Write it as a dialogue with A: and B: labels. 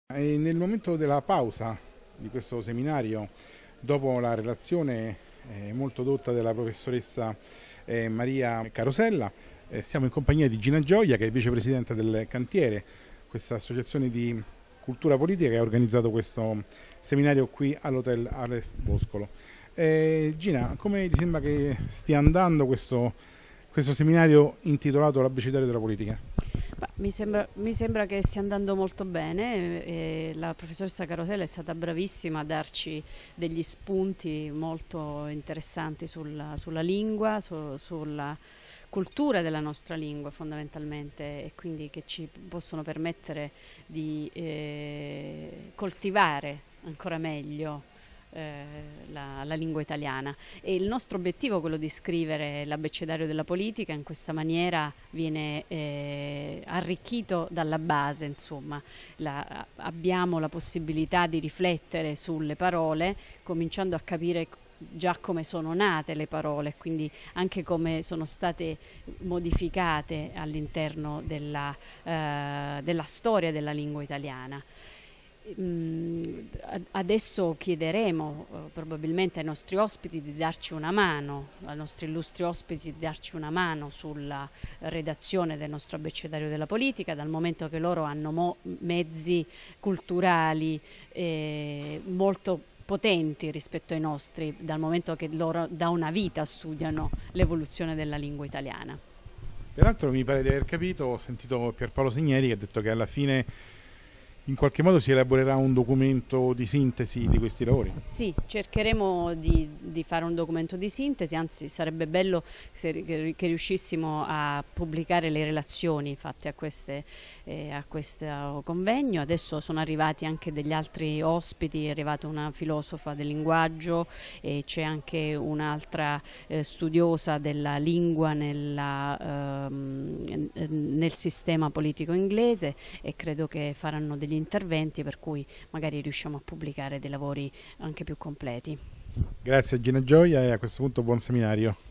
A: E nel momento della pausa di questo seminario, dopo la relazione molto dotta della professoressa Maria Carosella, siamo in compagnia di Gina Gioia, che è vicepresidente del Cantiere, questa associazione di cultura politica che ha organizzato questo seminario qui all'Hotel Aleph Boscolo. Gina, come ti sembra che stia andando questo seminario intitolato L'Abbecedario della politica?
B: Mi sembra che stia andando molto bene, la professoressa Carosella è stata bravissima a darci degli spunti molto interessanti sulla lingua, sulla cultura della nostra lingua fondamentalmente, e quindi che ci possono permettere di coltivare ancora meglio la lingua italiana. E il nostro obiettivo è quello di scrivere l'abbecedario della politica. In questa maniera viene arricchito dalla base, insomma. Abbiamo la possibilità di riflettere sulle parole, cominciando a capire già come sono nate le parole, quindi anche come sono state modificate all'interno della storia della lingua italiana. Adesso chiederemo probabilmente ai nostri ospiti di darci una mano, ai nostri illustri ospiti di darci una mano sulla redazione del nostro abbecedario della politica, dal momento che loro hanno mezzi culturali molto potenti rispetto ai nostri, dal momento che loro da una vita studiano l'evoluzione della lingua italiana.
A: Peraltro mi pare di aver capito, ho sentito Pierpaolo Segneri che ha detto che alla fine in qualche modo si elaborerà un documento di sintesi di questi lavori.
B: Sì, cercheremo di fare un documento di sintesi, anzi sarebbe bello che riuscissimo a pubblicare le relazioni fatte a questo convegno. Adesso sono arrivati anche degli altri ospiti, è arrivata una filosofa del linguaggio e c'è anche un'altra studiosa della lingua nel sistema politico inglese, e credo che faranno degli interventi per cui magari riusciamo a pubblicare dei lavori anche più completi.
A: Grazie a Gina Gioia e a questo punto buon seminario.